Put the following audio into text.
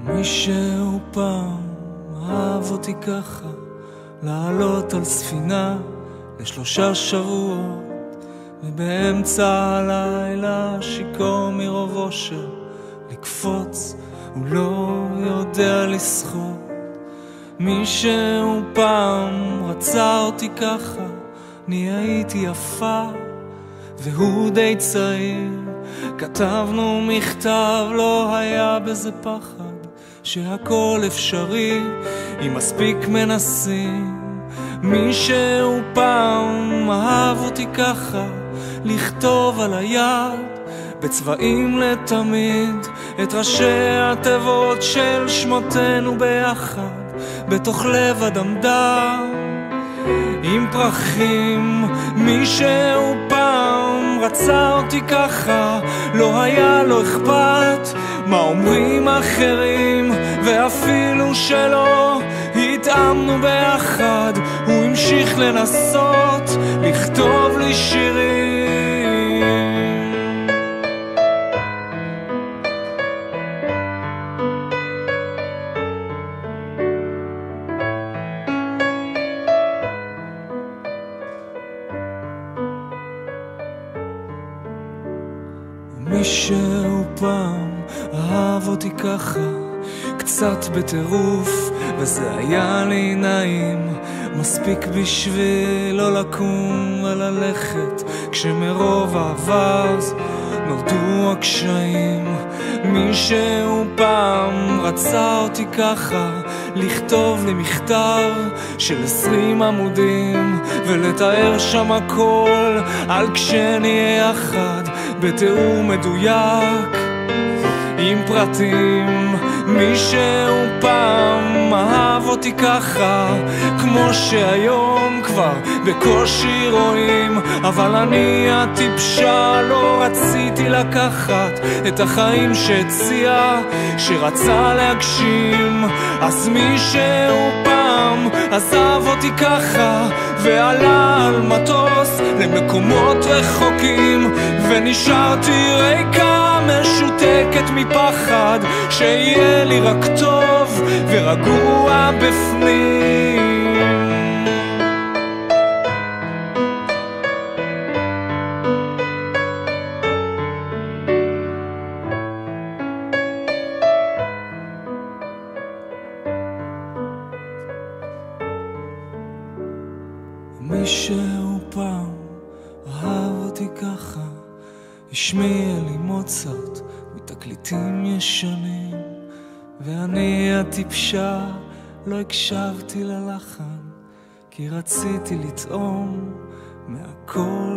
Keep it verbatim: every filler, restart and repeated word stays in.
מישהו פעם אהב אותי ככה, לעלות על ספינה לשלושה שבועות, ובאמצע הלילה שיכור מרוב אושר לקפוץ, הוא לא יודע לשחות. מישהו פעם רצה אותי ככה, אני הייתי יפה והוא די צעיר, כתבנו מכתב, לא היה בזה פחד, שהכל אפשרי אם מספיק מנסים. מישהו פעם אהב אותי ככה, לכתוב על היד בצבעים לתמיד את ראשי התיבות של שמותינו ביחד, בתוך לב אדמדם עם פרחים. מישהו פעם רצה אותי ככה, לא היה לו אכפת מה אומרים אחרים, ואפילו שלא התאמנו ביחד, הוא המשיך לנסות לכתוב לי שירים. מישהו פעם אהב אותי ככה, קצת בטירוף, וזה היה לי נעים, מספיק בשביל לא לקום וללכת, כשמרוב העבר נולדו הקשיים. מישהו פעם רצה אותי ככה, לכתוב לי מכתב של עשרים עמודים, ולתאר שם הכל על כשנהיה יחד, בתיאור מדויק עם פרטים. מישהו פעם אהב אותי ככה, כמו שהיום כבר בקושי רואים, אבל אני הטיפשה לא רציתי לקחת את החיים שהציע, שרצה להגשים. אז מישהו פעם עזב אותי ככה, ועלה על מטוס למקומות רחוקים, ונשארתי ריקה משותקת מפחד, שיהיה לי רק טוב ורגוע בפנים. מישהו פעם אהב אותי ככה, השמיע לי מוצרט מתקליטים ישנים, ואני הטיפשה לא הקשבתי ללחן, כי רציתי לטעום מהכל